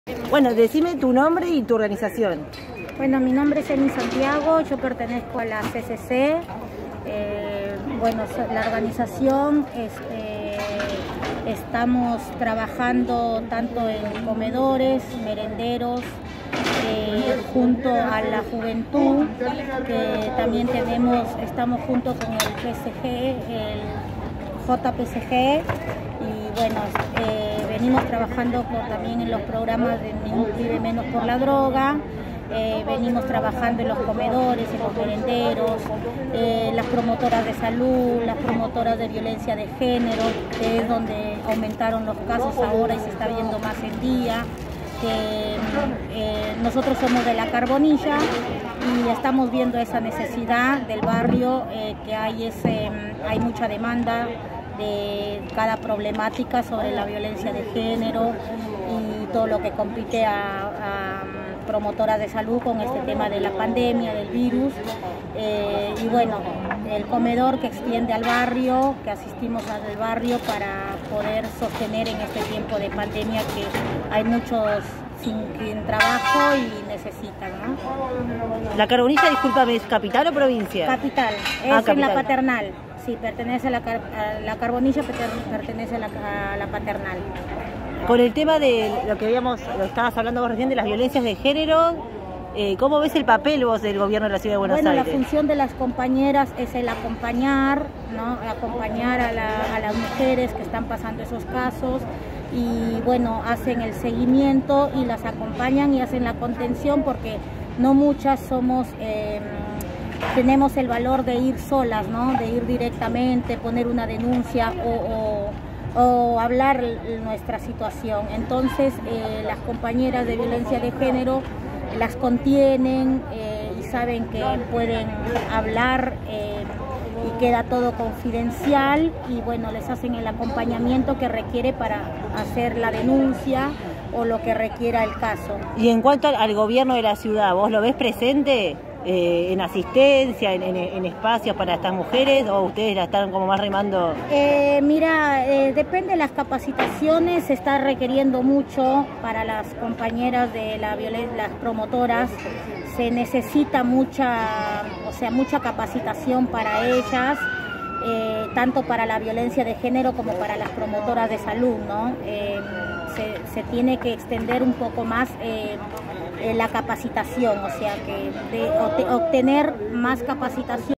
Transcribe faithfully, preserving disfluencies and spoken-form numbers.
Bueno, decime tu nombre y tu organización. Bueno, mi nombre es Eni Santiago, yo pertenezco a la C C C. Eh, bueno, la organización, este, estamos trabajando tanto en comedores, merenderos, eh, junto a la juventud, que también tenemos, estamos junto con el P S G, el J P C G, y bueno, eh, venimos trabajando por, también en los programas de Ni un pibe menos por la droga. Eh, venimos trabajando en los comedores, en los merenderos, eh, las promotoras de salud, las promotoras de violencia de género, que es donde aumentaron los casos ahora y se está viendo más en día. Que, eh, nosotros somos de La Carbonilla y estamos viendo esa necesidad del barrio, eh, que hay, ese, hay mucha demanda de cada problemática sobre la violencia de género y todo lo que compite a, a promotoras de salud con este tema de la pandemia, del virus, eh, y bueno, el comedor que extiende al barrio, que asistimos al barrio para poder sostener en este tiempo de pandemia que hay muchos sin, sin trabajo y necesitan, ¿no? La Carbonilla, discúlpame, ¿es capital o provincia? Capital, es ah, en capital. La Paternal, sí, pertenece a la, a la Carbonilla, pertenece a la, a la Paternal. Con el tema de lo que habíamos, lo estabas hablando vos recién, de las violencias de género, eh, ¿cómo ves el papel vos del gobierno de la Ciudad de Buenos bueno, Aires? Bueno, la función de las compañeras es el acompañar, ¿no? Acompañar a, la, a las mujeres que están pasando esos casos y bueno, hacen el seguimiento y las acompañan y hacen la contención, porque no muchas somos... Eh, tenemos el valor de ir solas, ¿no? De ir directamente, poner una denuncia o... o o hablar nuestra situación. Entonces eh, las compañeras de violencia de género las contienen eh, y saben que pueden hablar eh, y queda todo confidencial y bueno, les hacen el acompañamiento que requiere para hacer la denuncia o lo que requiera el caso. Y en cuanto al, al gobierno de la ciudad, ¿vos lo ves presente eh, en asistencia, en, en, en espacios para estas mujeres, o ustedes la están como más remando? Eh, mira, eh, depende de las capacitaciones, se está requiriendo mucho para las compañeras de la violencia, las promotoras, se necesita mucha, o sea, mucha capacitación para ellas, eh, tanto para la violencia de género como para las promotoras de salud, ¿no? Eh, se, se tiene que extender un poco más eh, eh, la capacitación, o sea, que de obtener más capacitación.